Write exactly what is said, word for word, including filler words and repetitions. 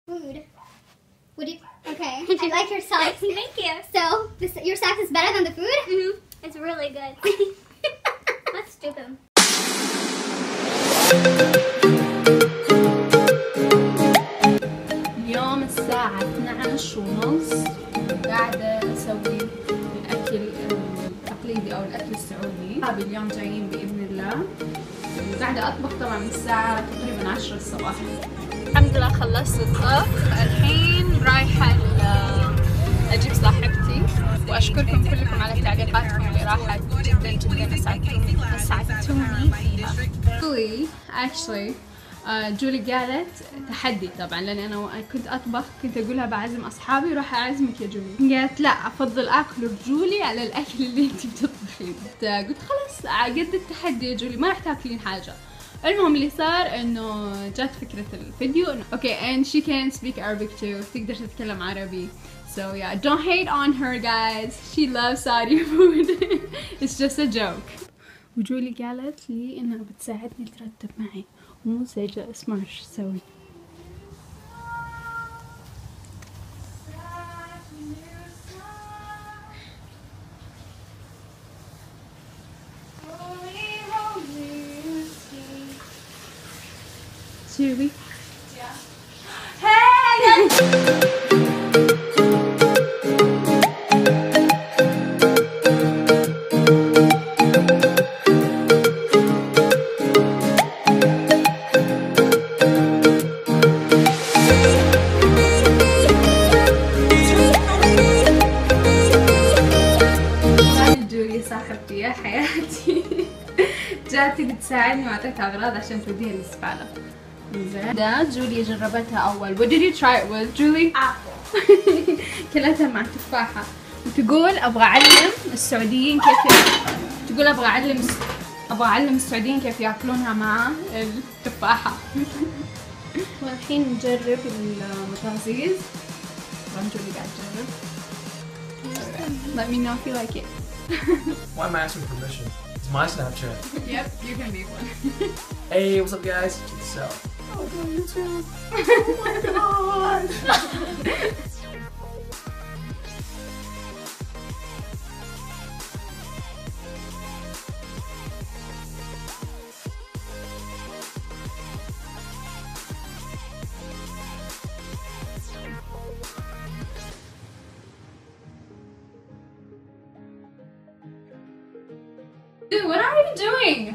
Food. Would you? Okay. I like your socks. Thank you. So this, your socks is better than the food? Mm-hmm. It's really good. That's stupid. اليوم الساعة اثني عشر ونص قاعدة أسوي الأكل التقليدي أو الأكل السعودي. اليوم جايين بإذن الله، وقاعدة أطبخ طبعا من الساعة تقريبا عشرة الصباح. الحمد لله خلصت الطبخ، الحين رايحة أجيب صاحبتي، وأشكركم كلكم على تعليقاتكم اللي راحت جدا جدا أسعدتوني أسعدتوني فيها. جولي actually آه جولي قالت تحدي طبعا، لأن أنا كنت أطبخ كنت أقولها بعزم أصحابي راح أعزمك يا جولي. قالت لا أفضل آكل بجولي على الأكل اللي أنتي بتطبخيه. قلت خلاص قد التحدي يا جولي، ما راح تاكلين حاجة. المهم اللي صار انه جات فكرة الفيديو انه اوكي and she can speak Arabic too، تقدر تتكلم عربي. So yeah, don't hate on her guys, she loves Saudi food. It's just a joke. وجولي قالت لي انها بتساعدني ترتب معي ومو زي جالس ما ايش اسوي. Julie? Yeah. Hey! جولي صاحبتي يا حياتي جاتي بتساعدني واعطيتها اغراض عشان توديها للزبالة. زين ده جولي جربتها اول. What did you try it with Julie? Apple. كلتها مع تفاحة وتقول ابغى اعلم السعوديين كيف تقول ابغى اعلم ابغى اعلم السعوديين كيف ياكلونها مع التفاحة. والحين نجرب المطازيز. طبعا جولي قاعد تجرب. Let me know if you like it. Why am I asking permission? It's my Snapchat. Yep, you can be one. Hey, what's up guys? Check this out. Oh, YouTube. Oh my god! Dude, what are you doing?